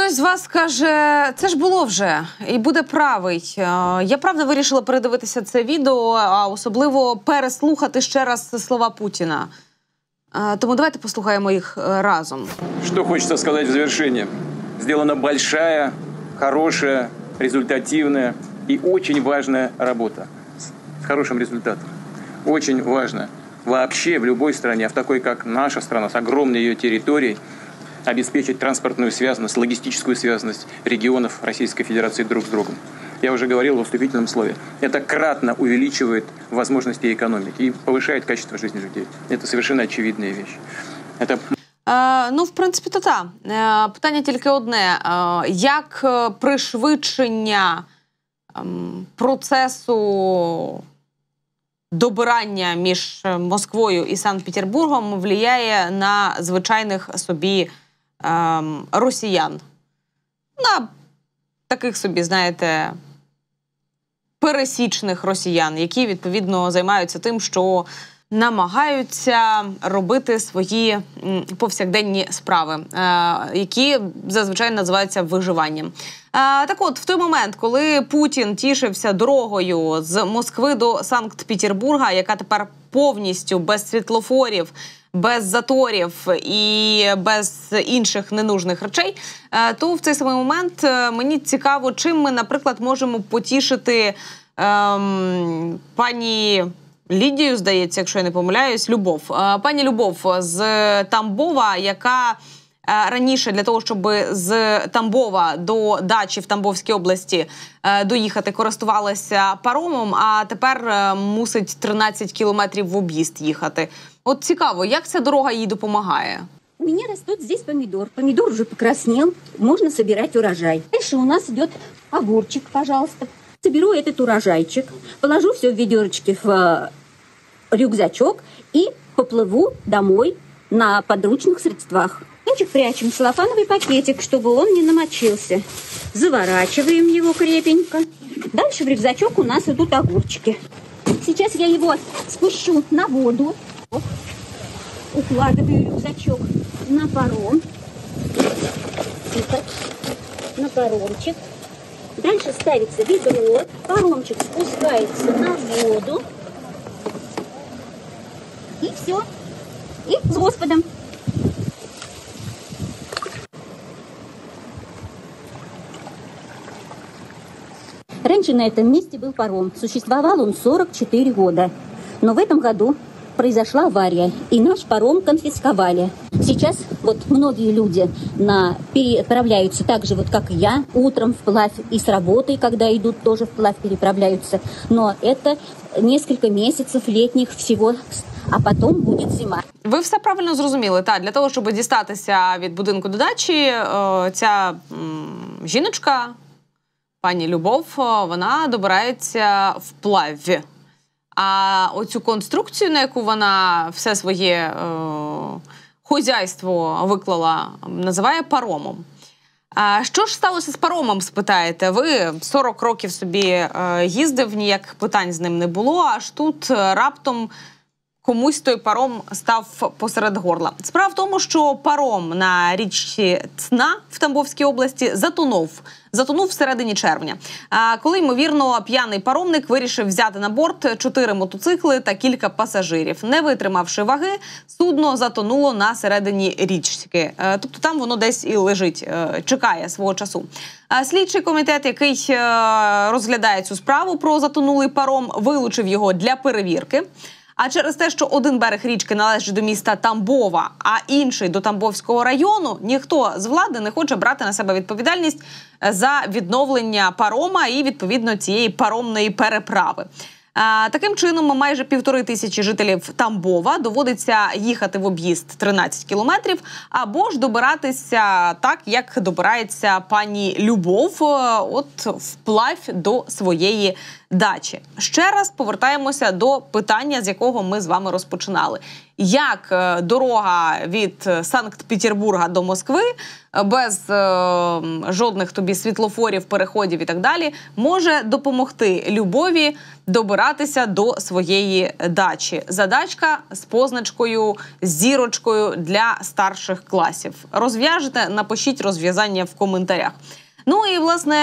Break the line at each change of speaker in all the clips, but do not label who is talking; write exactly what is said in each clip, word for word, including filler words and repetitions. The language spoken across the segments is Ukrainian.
хтось з вас каже, це ж було вже, і буде правий. Я правда вирішила передивитися це відео, а особливо переслухати ще раз слова Путіна. Тому давайте послухаємо їх разом.
Что хочется сказать в завершении. Сделана большая, хорошая, результативная и очень важная работа. С хорошим результатом. Очень важно вообще в любой стране, а в такой, как наша страна, с огромной ее территорией, обеспечить транспортную связанность, логистическую связанность регионов Российской Федерации друг с другом. Я уже говорил в вступительном слове. Это кратно увеличивает возможности экономики и повышает качество жизни людей. Это совершенно очевидная вещь. Это...
Е, ну, в принципі, то так. Е, питання тільки одне. Е, як пришвидшення е, процесу добирання між Москвою і Санкт-Петербургом впливає на звичайних собі е, росіян? На таких собі, знаєте, пересічних росіян, які, відповідно, займаються тим, що намагаються робити свої повсякденні справи, які зазвичай називаються виживанням. Так от, в той момент, коли Путін тішився дорогою з Москви до Санкт-Петербурга, яка тепер повністю без світлофорів, без заторів і без інших ненужних речей, то в цей самий момент мені цікаво, чим ми, наприклад, можемо потішити ем, пані Лідію, здається, якщо я не помиляюсь, Любов. Пані Любов з Тамбова, яка раніше для того, щоб з Тамбова до дачі в Тамбовській області доїхати, користувалася паромом, а тепер мусить тринадцять кілометрів в об'їзд їхати. От цікаво, як ця дорога їй допомагає?
У меня растет здесь помидор. Помидор уже покраснел, можно собирать урожай. Дальше у нас идет огурчик, пожалуйста. Соберу этот урожайчик, положу все в ведерочки в рюкзачок и поплыву домой на подручных средствах. Огурчик прячем в целлофановый пакетик, чтобы он не намочился. Заворачиваем его крепенько. Дальше в рюкзачок у нас идут огурчики. Сейчас я его спущу на воду. Укладываю рюкзачок на паром. На паромчик. Дальше ставится ведро. Паромчик спускается на воду. И все. И с Господом. Раньше на этом месте был паром. Существовал он сорок четыре года. Но в этом году произошла авария, и наш паром конфисковали. Сейчас вот многие люди на, переправляются так же, вот как и я, утром вплавь, и с работы, когда идут, тоже вплавь переправляются. Но это несколько месяцев летних всего, а потом буде зима.
Ви все правильно зрозуміли. Так, для того, щоб дістатися від будинку до дачі, ця жіночка, пані Любов, вона добирається вплавь. А оцю конструкцію, на яку вона все своє е, хозяйство виклала, називає паромом. А що ж сталося з паромом, спитаєте? Ви сорок років собі е, їздив, ніяких питань з ним не було, аж тут е, раптом комусь той паром став посеред горла. Справа в тому, що паром на річці Цна в Тамбовській області затонув. Затонув всередині червня. А коли, ймовірно, п'яний паромник вирішив взяти на борт чотири мотоцикли та кілька пасажирів. Не витримавши ваги, судно затонуло на середині річки. Тобто там воно десь і лежить, чекає свого часу. Слідчий комітет, який розглядає цю справу про затонулий паром, вилучив його для перевірки. А через те, що один берег річки належить до міста Тамбова, а інший до Тамбовського району, ніхто з влади не хоче брати на себе відповідальність за відновлення парома і, відповідно, цієї паромної переправи. А, таким чином, майже півтори тисячі жителів Тамбова доводиться їхати в об'їзд тринадцять кілометрів, або ж добиратися так, як добирається пані Любов, от вплавь до своєї дачі. Ще раз повертаємося до питання, з якого ми з вами розпочинали. Як дорога від Санкт-Петербурга до Москви без е, жодних тобі світлофорів, переходів і так далі може допомогти Любові добиратися до своєї дачі? Задачка з позначкою, з зірочкою для старших класів. Розв'яжете? Напишіть розв'язання в коментарях. Ну і, власне,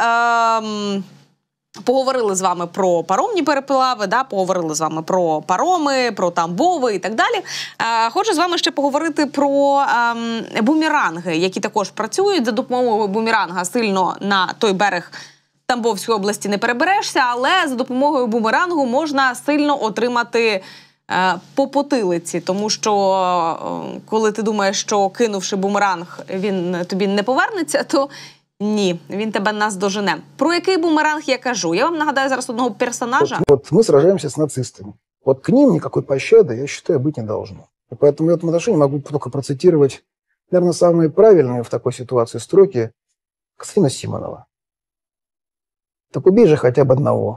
е, поговорили з вами про паромні переплави, да, поговорили з вами про пароми, про Тамбови і так далі. Е, хочу з вами ще поговорити про е, бумеранги, які також працюють. За допомогою бумеранга сильно на той берег Тамбовської області не переберешся, але за допомогою бумерангу можна сильно отримати е, по потилиці, тому що е, коли ти думаєш, що кинувши бумеранг, він тобі не повернеться, то ні, він тебе наздожене. Про який бумеранг я кажу? Я вам нагадаю зараз одного персонажа.
Вот, вот мы сражаемся с нацистами. Вот к ним никакой пощады, я считаю, быть не должно. И поэтому в этом отношении могу только процитировать, наверное, самые правильные в такой ситуации строки Константина Симонова. Так убей же хотя бы одного.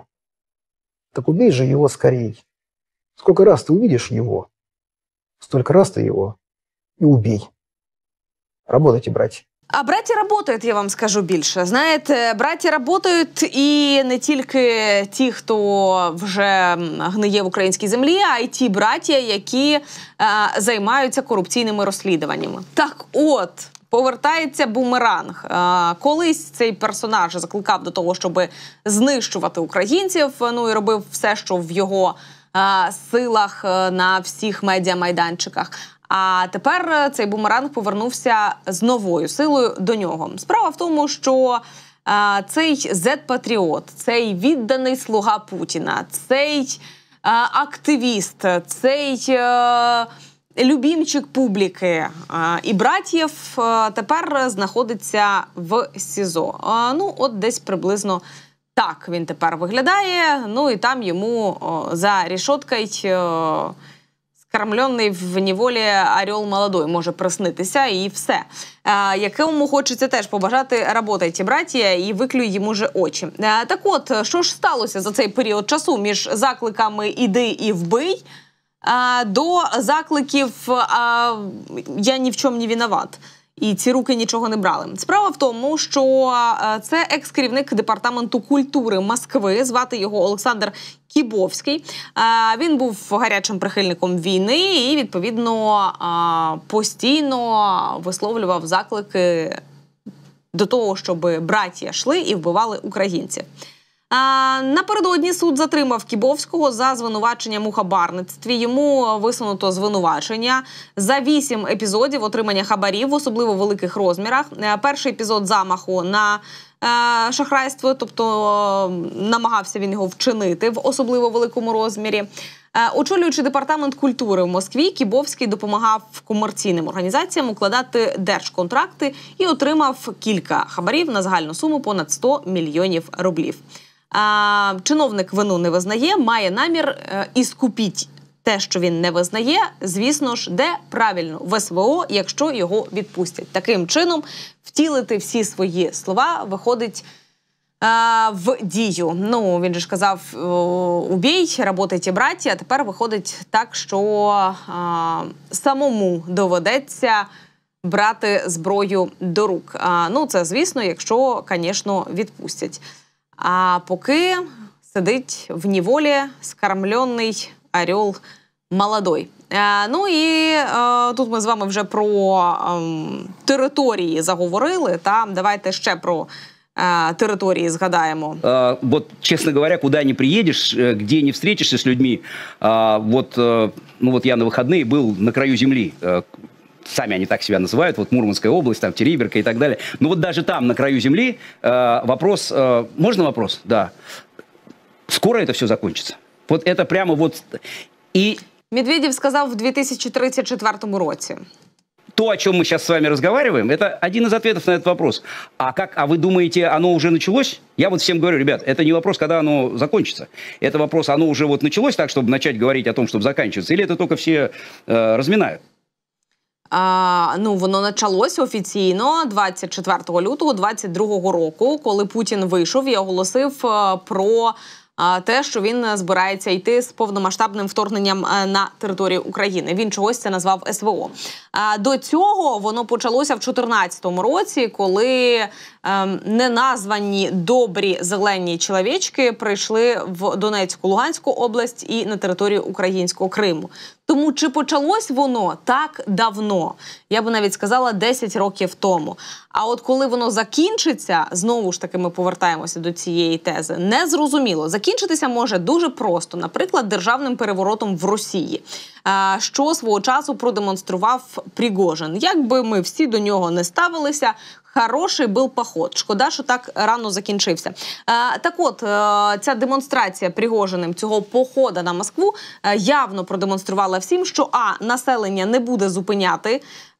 Так убей же его скорей. Сколько раз ты увидишь его, столько раз ты его и убей. Работайте, братья.
А браті працюють, я вам скажу більше. Знаєте, браті працюють і не тільки ті, хто вже гниє в українській землі, а й ті браття, які е, займаються корупційними розслідуваннями. Так от, повертається бумеранг. Е, колись цей персонаж закликав до того, щоб знищувати українців, ну і робив все, що в його е, силах на всіх медіамайданчиках. А тепер цей бумеранг повернувся з новою силою до нього. Справа в тому, що а, цей зет-патріот, цей відданий слуга Путіна, цей а, активіст, цей а, любімчик публіки а, і братів а, тепер знаходиться в СІЗО. А, ну, от десь приблизно так він тепер виглядає. Ну і там йому о, за рішоткою о, скормлений в неволі орел молодой може приснитися, і все. А, якому хочеться теж побажати «работайте, браття» і виклюй йому же очі. А, так от, що ж сталося за цей період часу між закликами «іди і вбий» а, до закликів а, «я ні в чому не виноват». І ці руки нічого не брали. Справа в тому, що це екс-керівник департаменту культури Москви, звати його Олександр Кібовський. Він був гарячим прихильником війни і, відповідно, постійно висловлював заклики до того, щоб браття йшли і вбивали українців. А, напередодні суд затримав Кібовського за звинуваченням у хабарництві. Йому висунуто звинувачення за вісім епізодів отримання хабарів в особливо великих розмірах. Перший епізод замаху на е, шахрайство, тобто намагався він його вчинити в особливо великому розмірі. Е, очолюючи департамент культури в Москві, Кібовський допомагав комерційним організаціям укладати держконтракти і отримав кілька хабарів на загальну суму понад сто мільйонів рублів. А, чиновник вину не визнає, має намір е, іскупіть те, що він не визнає, звісно ж, де правильно в ес ве о, якщо його відпустять. Таким чином, втілити всі свої слова виходить е, в дію. Ну, він же ж казав, убій, работайте, браття, а тепер виходить так, що е, самому доведеться брати зброю до рук. А, ну, це, звісно, якщо, звісно, відпустять. А поки сидить в неволі скормлений орел молодой. Е, ну і е, тут ми з вами вже про е, території заговорили. Та? Давайте ще про е, території згадаємо.
А, вот, честно говоря, куда ни приедешь, где не встретишься с людьми, а, вот, ну вот я на выходные был на краю земли. Сами они так себя называют, вот Мурманская область, там Териберка и так далее. Но вот даже там, на краю земли, э, вопрос... Э, можно вопрос? Да. Скоро это все закончится. Вот это прямо вот... И...
Медведєв сказав в дві тисячі тридцять четвертому році.
То, о чем мы сейчас с вами разговариваем, это один из ответов на этот вопрос. А как, а вы думаете, оно уже началось? Я вот всем говорю, ребят, это не вопрос, когда оно закончится. Это вопрос, оно уже вот началось так, чтобы начать говорить о том, чтобы заканчиваться, или это только все э, разминают?
А, ну, воно почалося офіційно двадцять четвертого лютого двадцять другого року, коли Путін вийшов і оголосив про те, що він збирається йти з повномасштабним вторгненням на територію України. Він чогось це назвав ес ве о. До цього воно почалося в дві тисячі чотирнадцятому році, коли неназвані добрі зелені чоловічки прийшли в Донецьку, Луганську область і на територію українського Криму. Тому чи почалось воно так давно? Я би навіть сказала десять років тому. А от коли воно закінчиться, знову ж таки ми повертаємося до цієї тези, незрозуміло. Закінчитися може дуже просто, наприклад, державним переворотом в Росії, що свого часу продемонстрував Пригожин. Якби ми всі до нього не ставилися, хороший був поход. Шкода, що так рано закінчився. Так от, ця демонстрація Пригожиним цього походу на Москву явно продемонструвала всім, що а, населення не буде зупиняти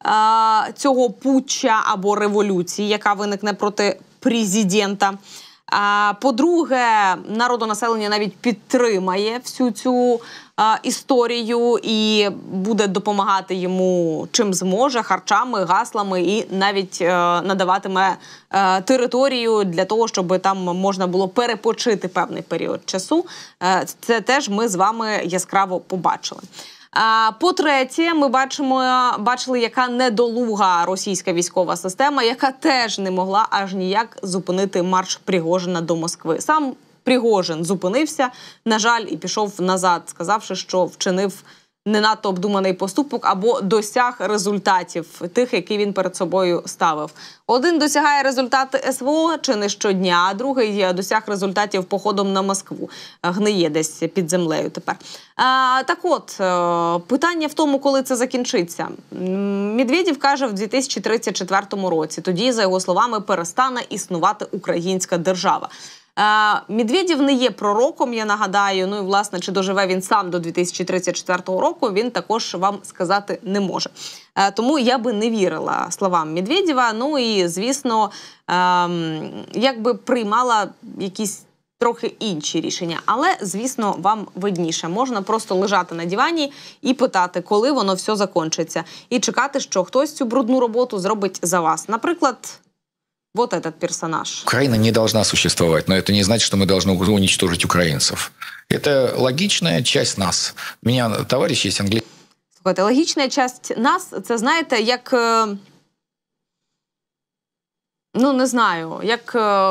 цього путча або революції, яка виникне проти президента. А, по-друге, народонаселення навіть підтримає всю цю а, історію і буде допомагати йому чим зможе, харчами, гаслами і навіть а, надаватиме а, територію для того, щоб там можна було перепочити певний період часу. А, це теж ми з вами яскраво побачили. По-третє, ми бачимо, бачили, яка недолуга російська військова система, яка теж не могла аж ніяк зупинити марш Пригожина до Москви. Сам Пригожин зупинився, на жаль, і пішов назад, сказавши, що вчинив не надто обдуманий поступок або досяг результатів тих, які він перед собою ставив. Один досягає результати ес ве о чи не щодня, а другий досяг результатів походом на Москву. Гниє десь під землею тепер. А, так от, питання в тому, коли це закінчиться. Медведєв каже в дві тисячі тридцять четвертому році. Тоді, за його словами, перестане існувати українська держава. Медведєв не є пророком, я нагадаю, ну і, власне, чи доживе він сам до дві тисячі тридцять четвертого року, він також вам сказати не може. Тому я би не вірила словам Медведєва, ну і, звісно, якби приймала якісь трохи інші рішення. Але, звісно, вам видніше. Можна просто лежати на дивані і питати, коли воно все закінчиться. І чекати, що хтось цю брудну роботу зробить за вас. Наприклад, вот этот персонаж.
Украина не должна существовать, но это не значит, что мы должны уничтожить украинцев. Это логичная часть нас. У меня товарищ есть английский.
Слухайте, логічна часть нас, це, знаєте, як, ну, не знаю, як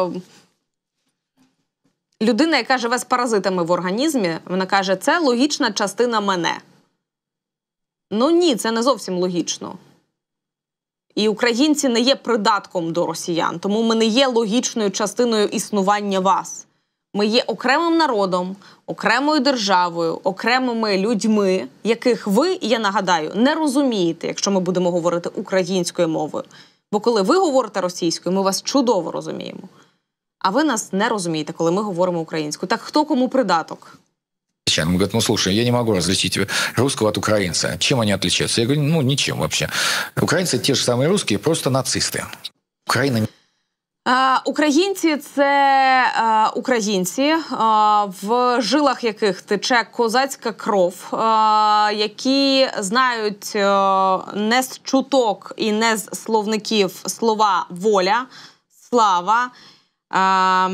людина, яка живе з паразитами в організмі, вона каже, це логічна частина мене. Ну ні, це не зовсім логічно. І українці не є придатком до росіян, тому ми не є логічною частиною існування вас. Ми є окремим народом, окремою державою, окремими людьми, яких ви, я нагадаю, не розумієте, якщо ми будемо говорити українською мовою. Бо коли ви говорите російською, ми вас чудово розуміємо. А ви нас не розумієте, коли ми говоримо українською. Так хто кому придаток?
Он говорит, ну слушай, я не могу различить русского от украинца. Чем они отличаются? Я говорю, ну ничем вообще. Украинцы те же самые русские, просто нацисты. Украина...
А, українці – це а, українці, а, в жилах яких тече козацька кров, а, які знають а, не з чуток і не з словників слова «воля», «слава», а,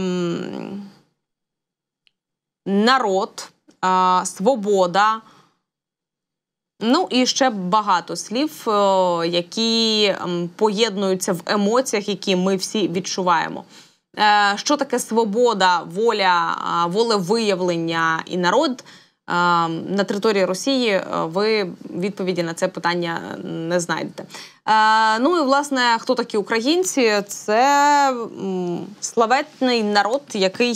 «народ», «свобода», ну і ще багато слів, які поєднуються в емоціях, які ми всі відчуваємо. Що таке свобода, воля, волевиявлення і народ на території Росії, ви відповіді на це питання не знайдете. Ну і, власне, хто такі українці? Це славетний народ, який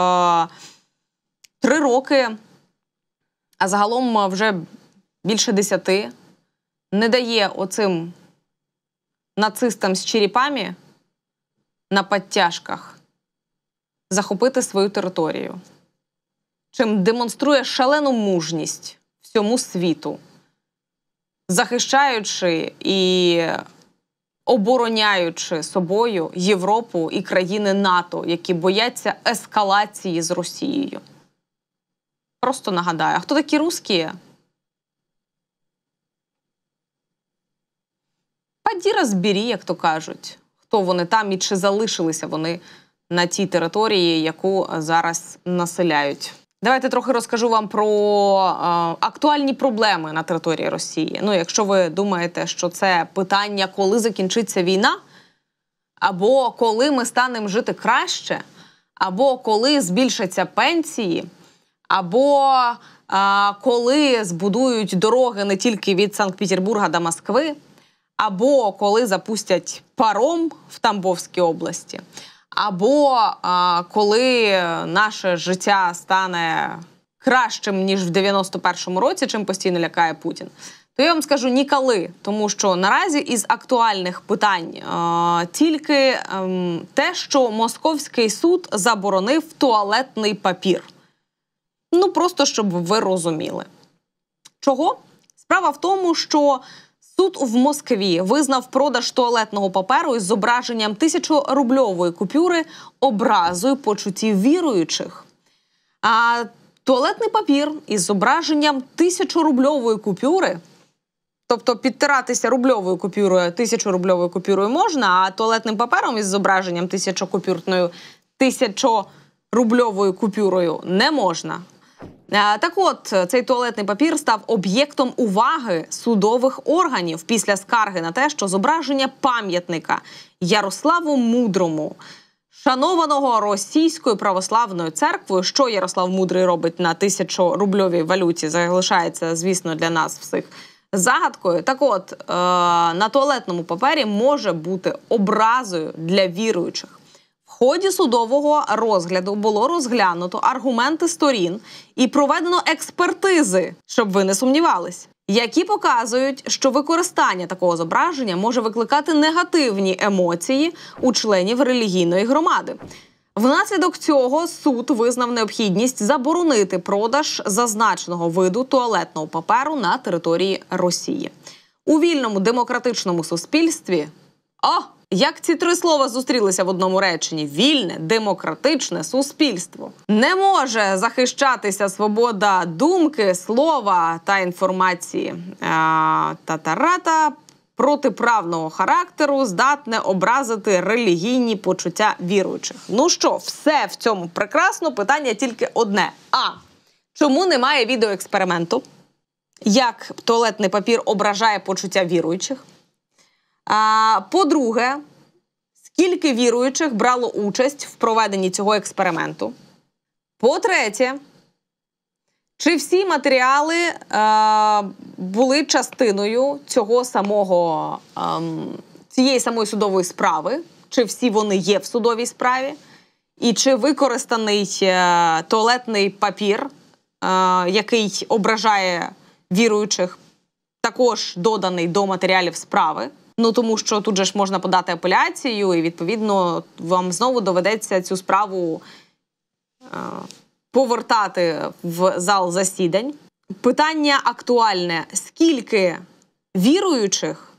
три роки, а загалом вже більше десяти, не дає оцим нацистам з черепами на підтяжках захопити свою територію. Чим демонструє шалену мужність всьому світу, захищаючи і обороняючи собою Європу і країни НАТО, які бояться ескалації з Росією. Просто нагадаю, а хто такі русські? Поді розбері, як то кажуть, хто вони там і чи залишилися вони на тій території, яку зараз населяють. Давайте трохи розкажу вам про е, актуальні проблеми на території Росії. Ну, якщо ви думаєте, що це питання, коли закінчиться війна, або коли ми станемо жити краще, або коли збільшаться пенсії, або е, коли збудують дороги не тільки від Санкт-Петербурга до Москви, або коли запустять паром в Тамбовській області, або а, коли наше життя стане кращим, ніж в дев'яносто першому році, чим постійно лякає Путін, то я вам скажу ніколи. Тому що наразі із актуальних питань а, тільки а, те, що Московський суд заборонив туалетний папір. Ну, просто щоб ви розуміли. Чого? Справа в тому, що суд в Москві визнав продаж туалетного паперу із зображенням тисячорубльової купюри образою почуттів віруючих. А туалетний папір із зображенням тисячорубльової купюри, тобто підтиратися рубльовою купюрою, тисячорубльовою купюрою можна, а туалетним папером із зображенням тисячокупюрною, тисячорубльовою купюрою не можна. Так от, цей туалетний папір став об'єктом уваги судових органів після скарги на те, що зображення пам'ятника Ярославу Мудрому, шанованого Російською православною церквою, що Ярослав Мудрий робить на тисячорубльовій валюті, залишається, звісно, для нас всіх загадкою. Так от, на туалетному папері може бути образою для віруючих. В ході судового розгляду було розглянуто аргументи сторін і проведено експертизи, щоб ви не сумнівались, які показують, що використання такого зображення може викликати негативні емоції у членів релігійної громади. Внаслідок цього суд визнав необхідність заборонити продаж зазначеного виду туалетного паперу на території Росії. У вільному демократичному суспільстві... О! Як ці три слова зустрілися в одному реченні? Вільне, демократичне суспільство. Не може захищатися свобода думки, слова та інформації. А, та-та-ра-та протиправного характеру, здатне образити релігійні почуття віруючих. Ну що, все в цьому прекрасно, питання тільки одне. А, чому немає відеоексперименту? Як туалетний папір ображає почуття віруючих? А, по-друге, скільки віруючих брало участь в проведенні цього експерименту? По-третє, чи всі матеріали е, були частиною цього самого, е, цієї самої судової справи? Чи всі вони є в судовій справі? І чи використаний е, туалетний папір, е, який ображає віруючих, також доданий до матеріалів справи? Ну, тому що тут же ж можна подати апеляцію, і, відповідно, вам знову доведеться цю справу е, повертати в зал засідань. Питання актуальне. Скільки віруючих,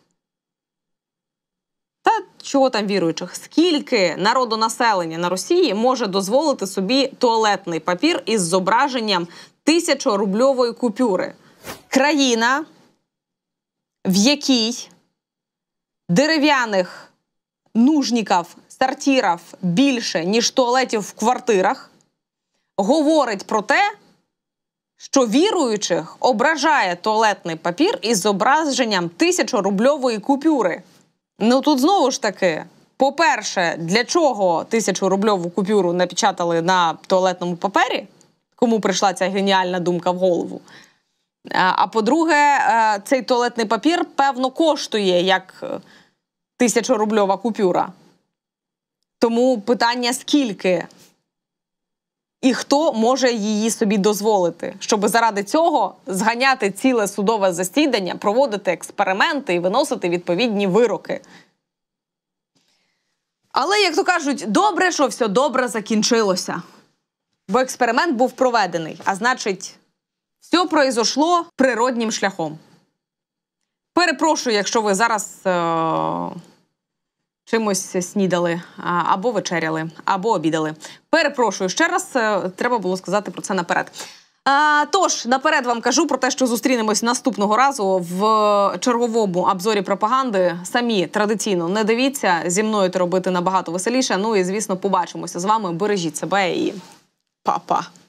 та чого там віруючих, скільки народонаселення на Росії може дозволити собі туалетний папір із зображенням тисячорубльової купюри? Країна, в якій дерев'яних нужників, сортирів більше, ніж туалетів в квартирах, говорить про те, що віруючих ображає туалетний папір із зображенням тисячорубльової купюри. Ну тут знову ж таки, по-перше, для чого тисячорубльову купюру напечатали на туалетному папері? Кому прийшла ця геніальна думка в голову? А по-друге, цей туалетний папір, певно, коштує як тисячорубльова купюра. Тому питання, скільки і хто може її собі дозволити, щоб заради цього зганяти ціле судове засідання, проводити експерименти і виносити відповідні вироки. Але, як то кажуть, добре, що все добре закінчилося. Бо експеримент був проведений, а значить, все произошло природнім шляхом. Перепрошую, якщо ви зараз е- чимось снідали, або вечеряли, або обідали. Перепрошую ще раз, е- треба було сказати про це наперед. А, тож, наперед вам кажу про те, що зустрінемось наступного разу в черговому обзорі пропаганди. Самі традиційно не дивіться, зі мною це робити набагато веселіше. Ну і, звісно, побачимося з вами. Бережіть себе і па-па.